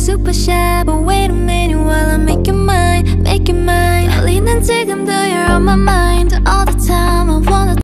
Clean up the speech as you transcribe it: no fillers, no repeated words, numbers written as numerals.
super shy, but wait a minute while I make you mine, make you mine.